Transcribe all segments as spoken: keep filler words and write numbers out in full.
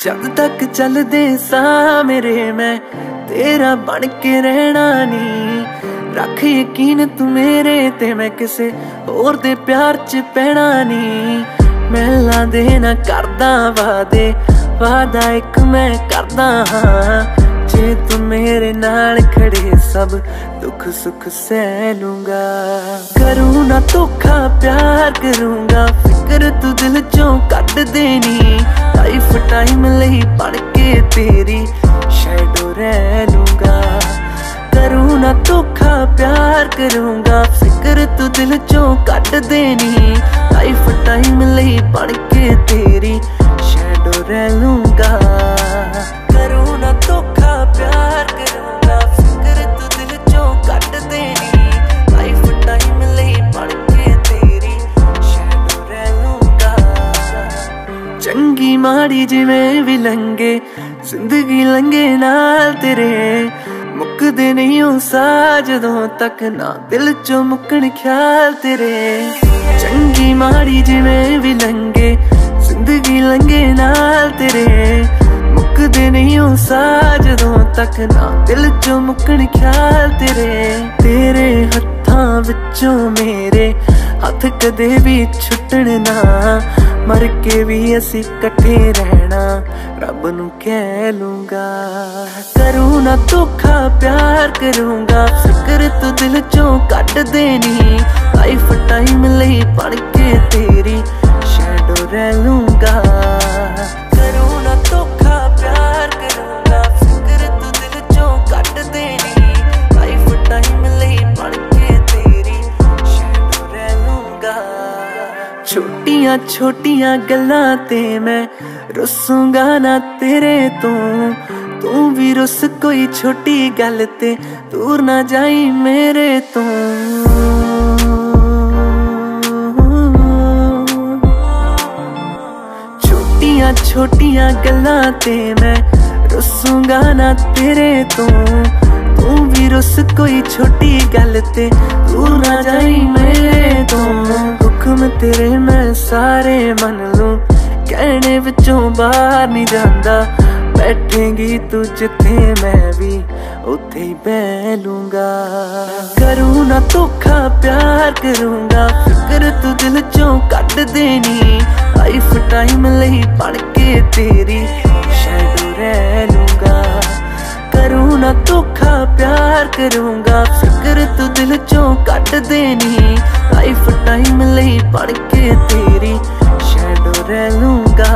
जब तक चलदे सा मेरे मैं तेरा बन के रहना नी। रख यकीन तू मेरे ते मैं किसे होर दे प्यार च पैना नी। महला देना करदा वादे वादा एक मैं करदा हाँ। जे तू मेरे नाल खड़े सब दुख सुख सह लूंगा। करूँ ना धोखा प्यार करूंगा फिक्र तू दिल चों कट देनी। लाइफ टाइम लई पढ़ के तेरी शैडो रह लूंगा। करूँ ना धोखा प्यार करूंगा फिक्र तू दिल चों कट देनी। लाइफ टाइम लई पढ़ के तेरी शैडो रह लूंगा। करूँ ना धोखा प्यार करूंगा फिक्र तू दिल चों कट देनी। लाइफ टाइम लई पढ़ के तेरी शैडो रह लूंगा। चंगी माड़ी जिवें भी लंघे जिंदगी लंघे नाल तेरे। मुकदे नहीं हो सा जदों तक ना दिल चों मुकन ख्याल तेरे। चंगी माड़ी जिवें भी लंघे जिंदगी लंघे नाल तेरे। मुकदे नहीं हो सा जदों तक ना दिल चों मुकन ख्याल तेरे। तेरे हत्थां विचों मेरे हथ कदे भी छुटण ना। मर के भी असी कट्ठे रहना रब नू कह लूंगा। करूँ ना धोखा प्यार करूंगा फिक्र तू दिल चों कट देनी। लाइफ टाइम लई पढ़ के तेरी शैडो रह लूंगा। करूँ ना धोखा प्यार करूंगा फिक्र तू दिल चों कट देनी। लाइफ टाइम लई पढ़ के तेरी शैडो रह लूंगा। छोटियां छोटियां गल्लां ते मैं रुसूंगा ना तेरे तो। तू भी रुस कोई छोटी गल ते दूर ना जाई मेरे तो। छोटियां छोटियां गल्लां ते मैं रुसूंगा ना तेरे तो। तू भी रुस कोई छोटी गल ते दूर ना जाई मेरे तो। हुक्म तेरे मैं सारे मन लूं कहने विचों बाहर नहीं जांदा। बैठेंगी तू जिथे मैं भी उथे ही बह लूंगा। करूँ ना धोखा प्यार करूंगा फिक्र तू दिल चों कट देनी। लाइफ टाइम लई पढ़ के तेरी शैडो रह लूंगा। करूँ ना धोखा प्यार करूंगा फिक्र तू दिल चों कट देनी। लाइफ टाइम लई पढ़ के तेरी शैडो रह लूंगा।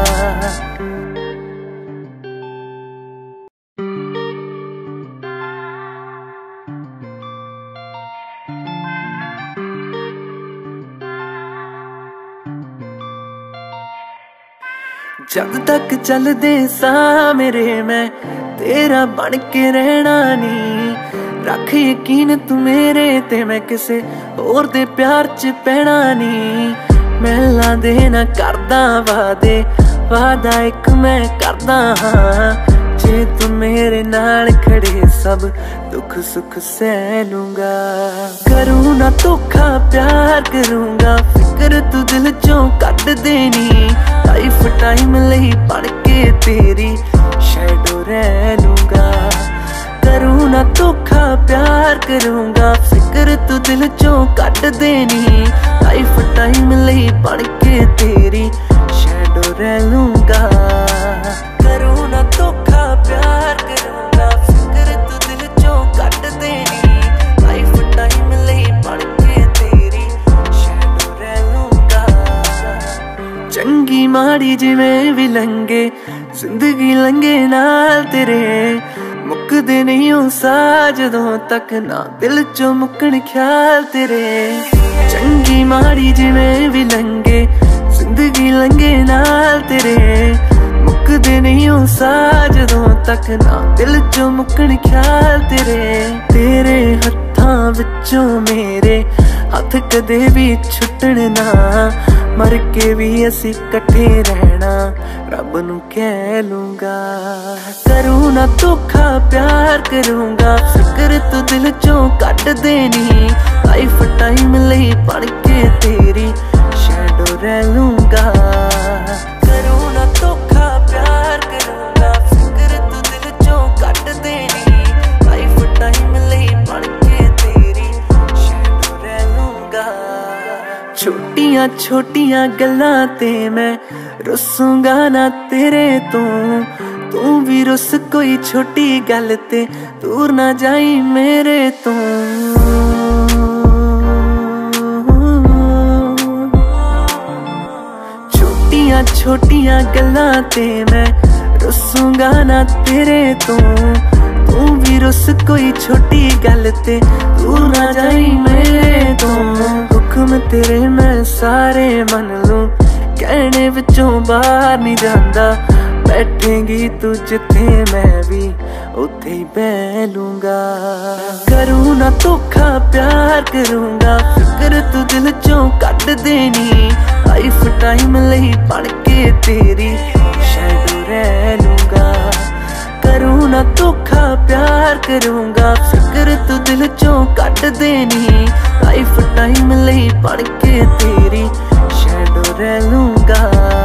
जब तक चलदे सा मेरे मैं तेरा बन के रहना नी। रख यकीन तू मेरे ते मैं किसे होर दे प्यार च पैना नी। महला देना करदा वादे वादा एक मैं करदा हाँ। जे तू मेरे नाल खड़े सब दुख सुख सह लूंगा। करूँ ना धोखा प्यार करूंगा फिक्र तू दिल चों कट देनी। लाइफ टाइम लई पढ़ के तेरी शैडो रह लूंगा। करूँ ना धोखा प्यार करूंगा फिक्र तू दिल चों कट देनी। लाइफ टाइम लई पढ़ के तेरी शैडो रह लूंगा। करूँ ना धोखा प्यार करूंगा फिक्र तू दिल चों कट देनी। लाइफ टाइम लई पढ़ के तेरी शैडो रह लूंगा। चंगी माड़ी जिवें भी लंघे जिंदगी लंघे नाल तेरे। मुकदे नहीं हो सा जदों तक ना दिल चों मुकन ख्याल तेरे। चंगी माड़ी जिवें भी लंघे जिंदगी लंघे नाल तेरे। मुकदे नहीं हो सा जदों तक ना दिल चों मुकन ख्याल तेरे। तेरे हत्थां विचों मेरे हथ कदे भी छुटण ना। मर के भी असी कट्ठे रहना रब नू कह लूंगा। करूँ ना धोखा प्यार करूंगा फिक्र तू दिल चों कट देनी। लाइफ टाइम लई पढ़ के तेरी शैडो रह लूंगा। करूँ ना धोखा प्यार छोटियां छोटियां गल्लां ते मैं रुसूंगा ना तेरे तो, तू भी रुस कोई छोटी गल ते दूर ना जाई मेरे तो। छोटियां छोटियां गल्लां ते मैं रुसूंगा ना तेरे तो, तू भी रुस कोई छोटी गल ते दूर ना जाई मेरे तो। हुक्म तेरे मैं सारे मन लूं, कहने विचों बाहर नहीं जांदा। बैठेंगी तू जिथे मैं भी उथे ही बह लूंगा। करूँ ना धोखा प्यार करूंगा, फिक्र तू दिल चों कट देनी। लाइफ टाइम लई बन के तेरी शैडो रह लूंगा। करूँ ना धोखा प्यार करूंगा, फिक्र तू दिल चों कट देनी। लाइफ टाइम लई बन के तेरी शैडो रह लूंगा।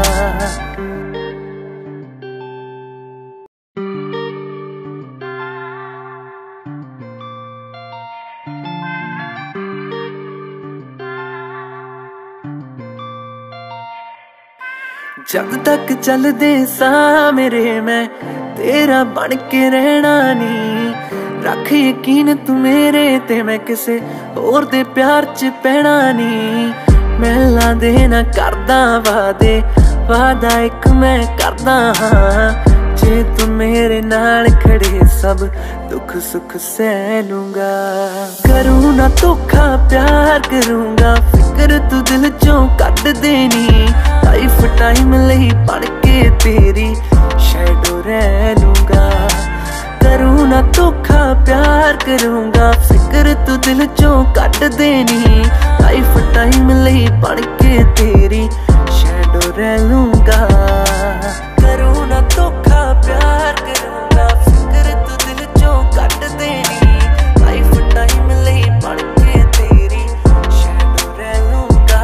जद तक चलदे सा मेरे मैं तेरा बन के रहना नी। रख यकीन तू मेरे ते मैं किसे होर दे प्यार च पैना नी। महलां दे ना करदा वादे, वादा एक मैं करदा हाँ। जे तू मेरे नाल खड़े सब दुख सुख सह लूंगा। करूँ ना धोखा प्यार करूंगा, फिक्र तू दिल चों कट देनी। लाइफ टाइम लई बन के तेरी शैडो रह लूंगा। करूँ ना धोखा प्यार करूंगा, फिक्र तू दिल चों कट देनी। लाइफ टाइम लई बन के तेरी शैडो रह लूंगा। करूँ ना धोखा प्यार करूंगा, फिक्र तू दिल चों कट देनी। लाइफ टाइम लई बन के तेरी शैडो रह लूंगा।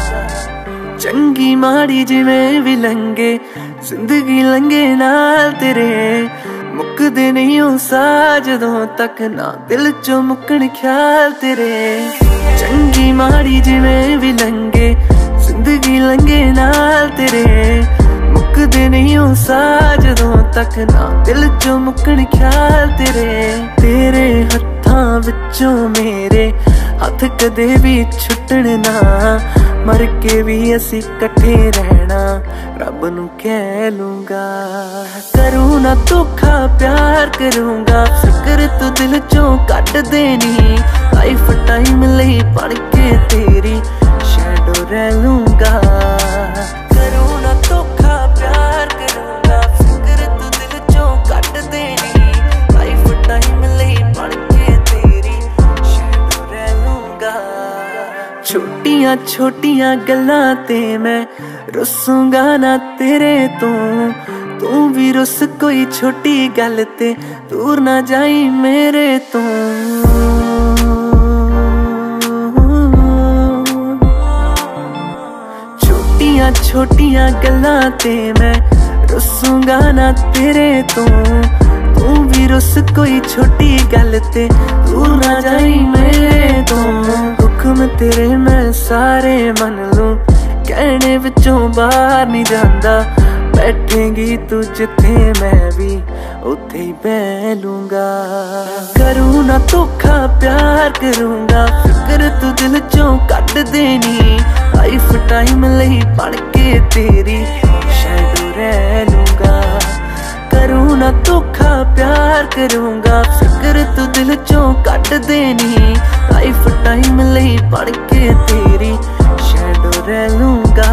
चंगी माड़ी जिवें भी लंघे जिंदगी लंघे नाल तेरे, मुकदे नहीं हो सा जदों तक ना दिल चों मुकन ख्याल तेरे। चंगी माड़ी जिवें भी लंघे जिंदगी लंघे नाल तेरे, मुकदे नहीं हो सा जदों तक ना दिल चों मुकन ख्याल तेरे। तेरे हत्थां विचों मेरे हथ कदे भी छुटण ना, मर के भी असी कट्ठे रहना रब नू कह लूंगा। करूँ ना धोखा प्यार करूंगा, फिक्र तू दिल चों कट देनी। लाइफ टाइम लई बन के तेरी शैडो रह लूंगा। करूँ ना धोखा प्यार करूंगा, फिक्र तू दिल चों कट देनी। लाइफ टाइम लई बन के तेरी शैडो रह लूंगा। छोटियां छोटियां गल्लां ते मैं रुसूंगा ना तेरे तो, तू भी रुस कोई छोटी गल ते दूर ना जाई मेरे तो। छोटियां छोटियां गल्लां ते मैं रुसूंगा ना तेरे तो, तू भी रुस कोई छोटी गल ते दूर ना जाई मेरे तो। हुक्म तेरे मैं सारे मन लूं, कहने विचों बाहर नहीं जांदा। बैठेंगी तू जिथे मैं भी उथे ही बह लूंगा। करूँ ना धोखा प्यार करूंगा, फिक्र तू दिल चों कट देनी। लाइफ टाइम लई बन के तेरी शैडो रह लूंगा। करूँ ना धोखा प्यार करूंगा, फिक्र तू दिल चों कट देनी। लाइफ टाइम लई बन के तेरी शैडो रह लूंगा।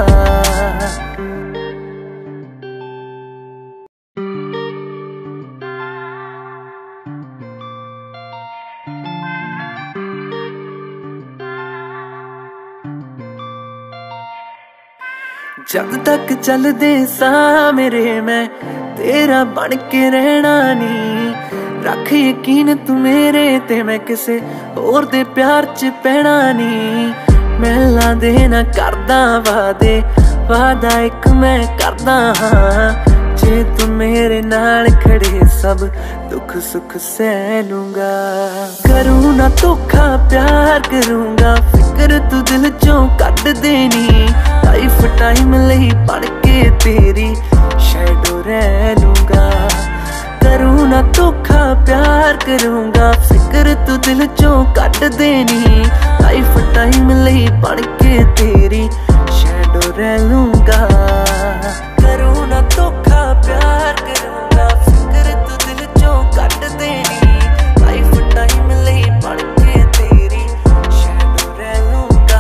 जद तक चलदे सा मेरे मैं तेरा बन के रहना नी। रख यकीन तू मेरे ते मैं किसे होर दे प्यार च पैना नी। महलां दे ना करदा वादे, वादा एक मैं करदा हाँ। जे तू मेरे नाल खड़े सब दुख सुख सह लूंगा। करूँ ना धोखा प्यार करूंगा, फिक्र तू दिल चों कट देनी, लाइफ टाइम लई बन के तेरी शैडो रह लूंगा। करूँ ना धोखा प्यार करूंगा, फिक्र तू दिल चों कट देनी, लाइफ टाइम लई बन के तेरी शैडो रह लूंगा। करूँ ना धोखा प्यार करूंगा, फिक्र तू दिल चों कट देनी, लाइफ टाइम लई बन के तेरी शैडो रह लूंगा।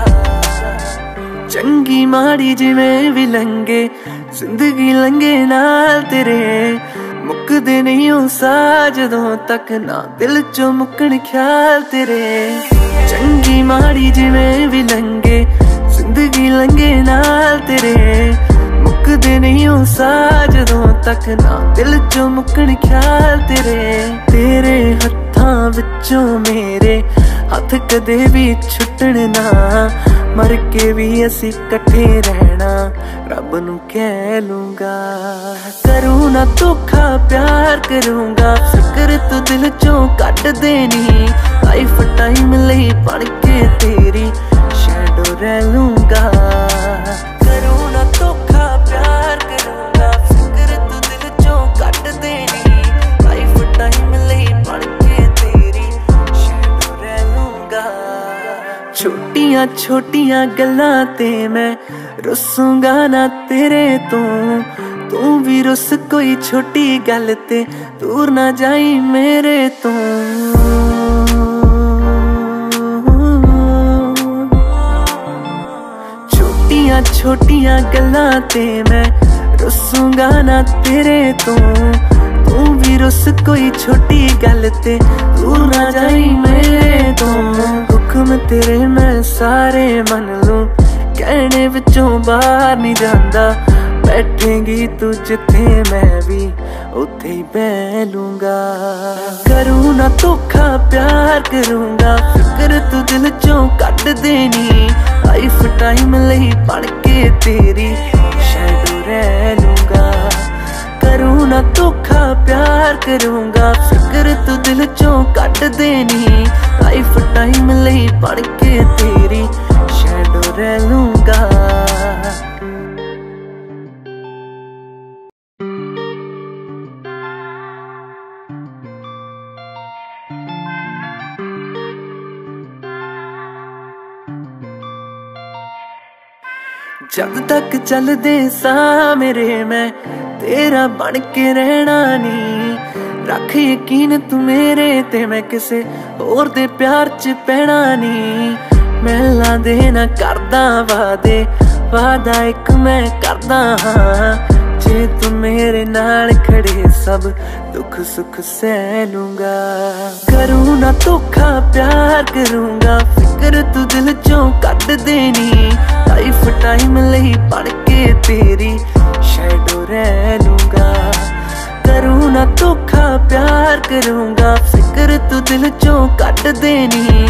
चंगी माड़ी जिवें भी लंघे जिंदगी लंघे नाल तेरे, मुकदे नहीं हो सा जदों तक ना दिल चो मुकन ख्याल तेरे। चंगी माड़ी जिवें भी लंघे जिंदगी लंघे नाल तेरे, मुकदे नहीं हो सा जदों तक ना दिल चो मुकन ख्याल तेरे। तेरे हत्थां विचों मेरे हथ कदे भी छुटण ना, मर के भी असी कट्ठे रहना रब नू कह लूंगा। करूँ ना धोखा प्यार करूंगा, फिक्र तू दिल चों कट देनी, लाइफ टाइम लई बन के तेरी शैडो रह लूंगा। करूँ ना धोखा प्यार करूंगा, फिक्र तू दिल चों कट देनी, लाइफ टाइम लई बन के तेरी शैडो रह लूंगा। छोटियां छोटियां गल्लां ते मैं रुसूंगा ना तेरे तो, तू भी रुस कोई छोटी गल ते दूर ना जाई मेरे तो। छोटियां छोटियां गल्लां ते मैं रुसूंगा ना तेरे तो, तू भी रुस कोई छोटी गल ते दूर ना जाई मेरे तो। हुक्म तेरे मैं सारे मन लूं, कहने विचों बाहर नहीं जांदा, बैठेंगी तू जिथे मैं भी उथे ही बह लूंगा। करूँ ना धोखा प्यार करूंगा, फिक्र तू दिल चों कट देनी, लाइफ टाइम लई बन के तेरी शैडो रह लूंगा। करूँ ना धोखा प्यार करूंगा, फिक्र तू दिल चों कट देनी, लाइफ टाइम लई बन के तेरी शैडो रह लूंगा। जब तक चलदे सा मेरे मैं तेरा बन के रहना नी, रख यकीन तू मेरे ते मैं किसे होर दे प्यार च पैना नी। महलां दे ना करदा वादे, वादा एक मैं करदा हाँ, जे तू मेरे नाल खड़े सब दुख सुख सह लूंगा। करूँ ना धोखा प्यार करूंगा, फिक्र तू दिल चों कट देनी, लाइफ टाइम लई बन के तेरी शैडो रह लूंगा। करूँ ना धोखा प्यार करूंगा, फिक्र तू दिल चों कट देनी,